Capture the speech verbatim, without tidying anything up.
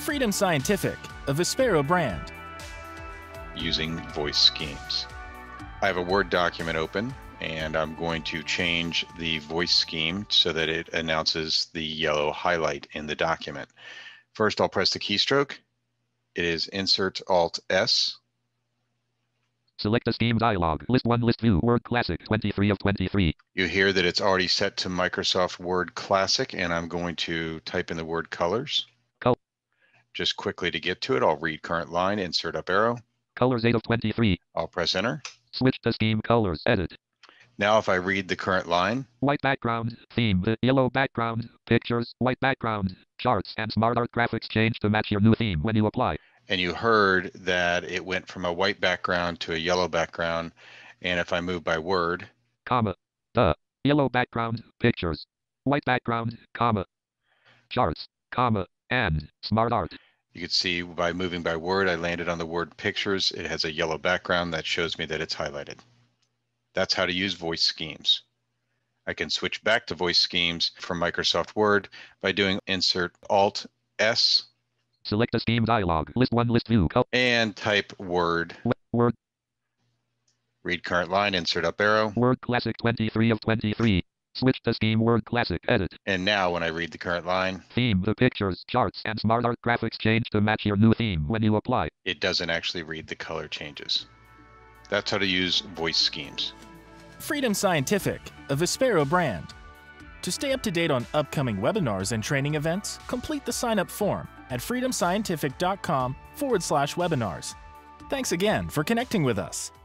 Freedom Scientific, a Vispero brand. Using voice schemes. I have a Word document open, and I'm going to change the voice scheme so that it announces the yellow highlight in the document. First, I'll press the keystroke. It is Insert Alt S. Select a scheme dialog. List one, list view, Word Classic, twenty-three of twenty-three. You hear that it's already set to Microsoft Word Classic, and I'm going to type in the word colors. Col Just quickly to get to it, I'll read current line, insert up arrow. Colors eight of twenty-three. I'll press enter. Switch to scheme colors. Edit. Now if I read the current line, White background, theme, yellow background, pictures, white background, charts, and smart art graphics change to match your new theme when you apply. and you heard that it went from a white background to a yellow background, and if I move by word, comma, the, yellow background, pictures, white background, comma, charts, comma, and smart art. you could see by moving by word, I landed on the word pictures. It has a yellow background that shows me that it's highlighted. That's how to use voice schemes. I can switch back to voice schemes from Microsoft Word by doing Insert Alt S. Select a scheme dialog. List one, list view. And type word. Word. Read current line, insert up arrow. Word Classic twenty-three of twenty-three. Switch to scheme Word Classic. Edit. And now when I read the current line, theme, the pictures, charts, and smart art graphics change to match your new theme when you apply. It doesn't actually read the color changes. That's how to use voice schemes. Freedom Scientific, a Vispero brand. To stay up to date on upcoming webinars and training events, complete the sign-up form at freedomscientific.com forward slash webinars. Thanks again for connecting with us.